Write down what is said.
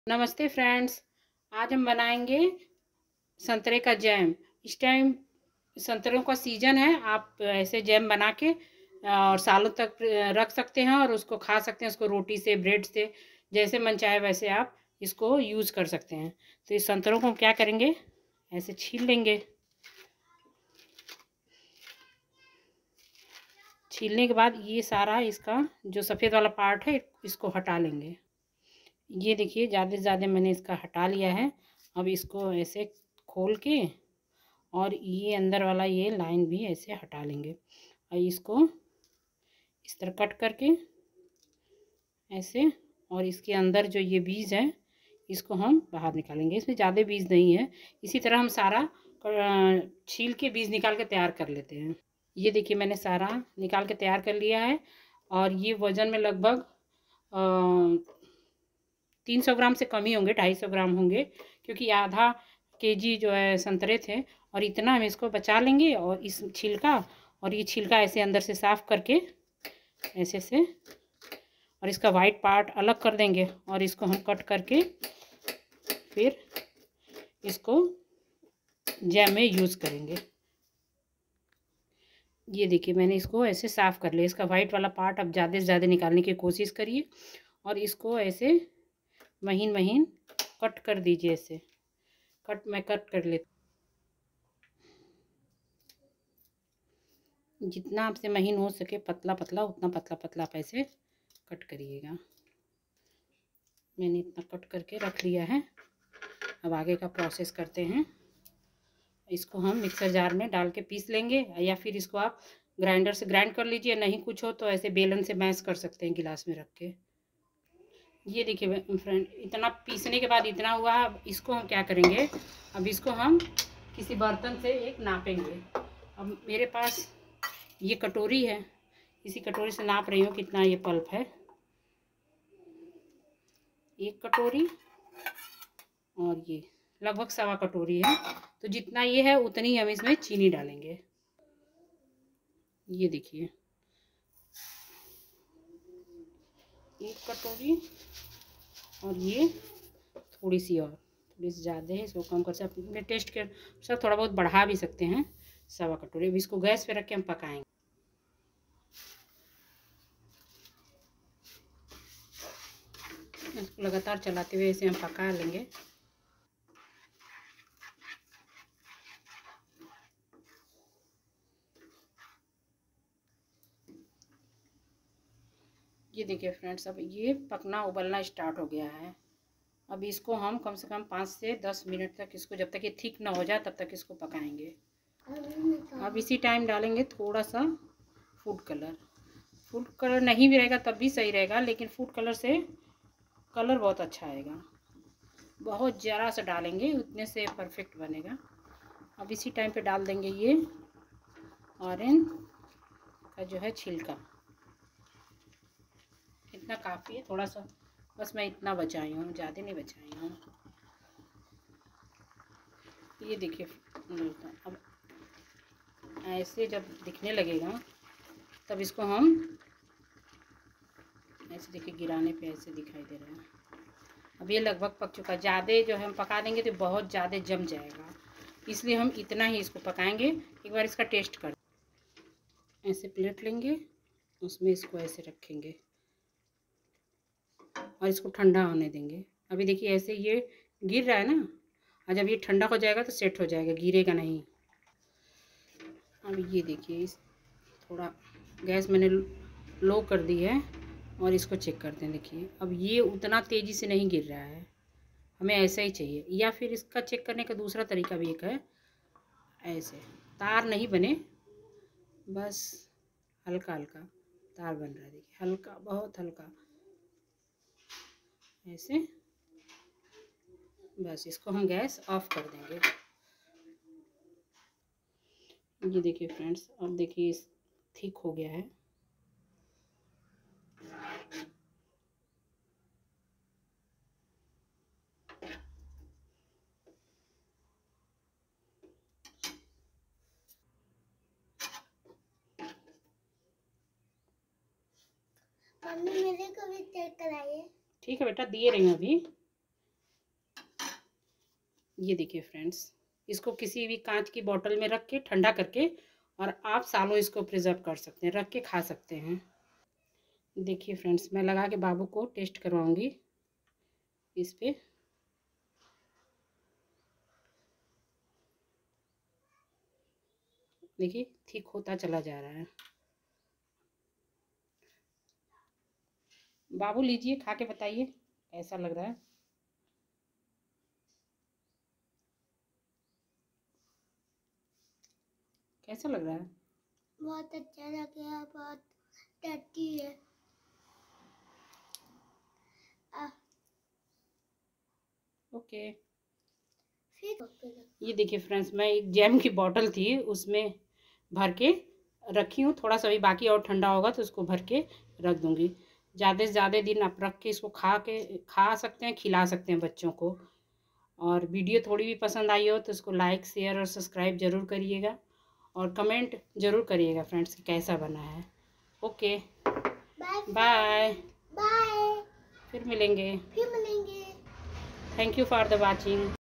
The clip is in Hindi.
नमस्ते फ्रेंड्स। आज हम बनाएंगे संतरे का जैम। इस टाइम संतरों का सीजन है। आप ऐसे जैम बना के और सालों तक रख सकते हैं और उसको खा सकते हैं। उसको रोटी से, ब्रेड से, जैसे मन चाहे वैसे आप इसको यूज़ कर सकते हैं। तो इस संतरों को हम क्या करेंगे, ऐसे छील लेंगे। छीलने के बाद ये सारा इसका जो सफ़ेद वाला पार्ट है इसको हटा लेंगे। ये देखिए, ज़्यादा से ज़्यादा मैंने इसका हटा लिया है। अब इसको ऐसे खोल के और ये अंदर वाला ये लाइन भी ऐसे हटा लेंगे और इसको इस तरह कट करके ऐसे, और इसके अंदर जो ये बीज है इसको हम बाहर निकालेंगे। इसमें ज़्यादा बीज नहीं है। इसी तरह हम सारा छील के बीज निकाल के तैयार कर लेते हैं। ये देखिए, मैंने सारा निकाल के तैयार कर लिया है और ये वज़न में लगभग 300 ग्राम से कम ही होंगे, 250 ग्राम होंगे, क्योंकि आधा केजी जो है संतरे थे और इतना हम इसको बचा लेंगे। और इस छिलका, और ये छिलका ऐसे अंदर से साफ़ करके ऐसे से, और इसका वाइट पार्ट अलग कर देंगे और इसको हम कट करके फिर इसको जैम में यूज़ करेंगे। ये देखिए, मैंने इसको ऐसे साफ़ कर लिया। इसका वाइट वाला पार्ट अब ज़्यादा से ज़्यादा निकालने की कोशिश करिए और इसको ऐसे महीन महीन कट कर दीजिए। ऐसे मैं कट कर लेती। जितना आपसे महीन हो सके, पतला पतला, उतना पतला पतला आप ऐसे कट करिएगा। मैंने इतना कट करके रख लिया है। अब आगे का प्रोसेस करते हैं। इसको हम मिक्सर जार में डाल के पीस लेंगे, या फिर इसको आप ग्राइंडर से ग्राइंड कर लीजिए। नहीं कुछ हो तो ऐसे बेलन से मैश कर सकते हैं, गिलास में रख के। ये देखिए फ्रेंड, इतना पीसने के बाद इतना हुआ। अब इसको हम क्या करेंगे, अब इसको हम किसी बर्तन से एक नापेंगे। अब मेरे पास ये कटोरी है, इसी कटोरी से नाप रही हूँ कितना ये पल्प है। 1 कटोरी और ये लगभग 1.25 कटोरी है। तो जितना ये है उतनी हम इसमें चीनी डालेंगे। ये देखिए, 1 कटोरी, और ये थोड़ी सी ज़्यादा है, इसको कम कर सकते, अपने टेस्ट के अनुसार थोड़ा बहुत बढ़ा भी सकते हैं। 1.25 कटोरी। अब इसको गैस पे रख के हम पकाएंगे। इसको लगातार चलाते हुए इसे हम पका लेंगे। ये देखिए फ्रेंड्स, अब ये पकना, उबलना स्टार्ट हो गया है। अब इसको हम कम से कम 5 से 10 मिनट तक, इसको जब तक ये थिक ना हो जाए तब तक इसको पकाएंगे। अब इसी टाइम डालेंगे थोड़ा सा फूड कलर। फूड कलर नहीं भी रहेगा तब भी सही रहेगा, लेकिन फूड कलर से कलर बहुत अच्छा आएगा। बहुत ज़रा सा डालेंगे, उतने से परफेक्ट बनेगा। अब इसी टाइम पे डाल देंगे ये ऑरेंज का जो है छिलका। इतना काफ़ी है, थोड़ा सा बस मैं इतना बचाई हूँ, ज़्यादा नहीं बचाई हूँ। ये देखिए, अब ऐसे जब दिखने लगेगा तब इसको हम ऐसे देखिए, गिराने पे ऐसे दिखाई दे रहा है। अब ये लगभग पक चुका है। ज़्यादा जो हम पका देंगे तो बहुत ज़्यादा जम जाएगा, इसलिए हम इतना ही इसको पकाएंगे। एक बार इसका टेस्ट कर, ऐसे प्लेट लेंगे, उसमें इसको ऐसे रखेंगे और इसको ठंडा होने देंगे। अभी देखिए ऐसे ये गिर रहा है ना, और जब ये ठंडा हो जाएगा तो सेट हो जाएगा, गिरेगा नहीं। अब ये देखिए, इस थोड़ा गैस मैंने लो कर दी है और इसको चेक करते हैं। देखिए, अब ये उतना तेज़ी से नहीं गिर रहा है, हमें ऐसा ही चाहिए। या फिर इसका चेक करने का दूसरा तरीका भी एक है, ऐसे तार नहीं बने, बस हल्का हल्का तार बन रहा है। देखिए, हल्का, बहुत हल्का, ऐसे। बस इसको हम गैस ऑफ कर देंगे। ये देखिए फ्रेंड्स, अब देखिए ठीक हो गया है। मम्मी मेरे को भी चेक कराइए। ठीक है बेटा, दिए रही हूँ अभी। ये देखिए फ्रेंड्स, इसको किसी भी कांच की बोतल में रख के ठंडा करके और आप सालों इसको प्रिजर्व कर सकते हैं, रख के खा सकते हैं। देखिए फ्रेंड्स, मैं लगा के बाबू को टेस्ट करवाऊंगी इस पे। देखिए ठीक होता चला जा रहा है। बाबू लीजिए, खा के बताइए कैसा लग रहा है। कैसा लग रहा है? बहुत अच्छा लग रहा है, बहुत टेस्टी है। ओके। फिर ये देखिए फ्रेंड्स, मैं एक जैम की बोतल थी उसमें भर के रखी हूँ। थोड़ा सा भी बाकी और ठंडा होगा तो उसको भर के रख दूँगी। ज़्यादा से ज़्यादा दिन आप रख के इसको खा सकते हैं, खिला सकते हैं बच्चों को। और वीडियो थोड़ी भी पसंद आई हो तो इसको लाइक, शेयर और सब्सक्राइब ज़रूर करिएगा और कमेंट ज़रूर करिएगा फ्रेंड्स कि कैसा बना है। Okay, bye. बाय। फिर मिलेंगे। फिर मिलेंगे। Thank you for the watching.